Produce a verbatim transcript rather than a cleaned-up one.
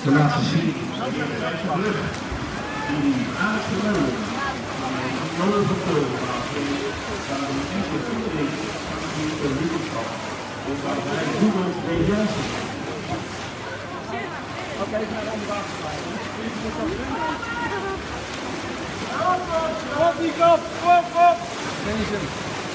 te laten zien. Die aardig geleden. Nooit vertellen. Oké, ik ga aan de wagen staan. Kom, die kop, kom, kom!